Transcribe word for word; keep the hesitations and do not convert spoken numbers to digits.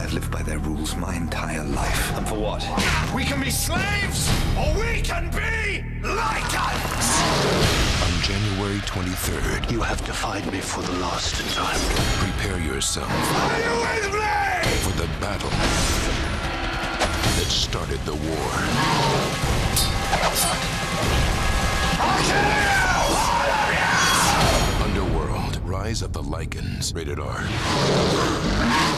I've lived by their rules my entire life. And for what? We can be slaves, or we can be Lycans! On January twenty-third, You have defied me for the last time. prepare yourself Are you with me? for the battle that started the war. I'll kill you! All of you! Underworld, Rise of the Lycans. Rated R.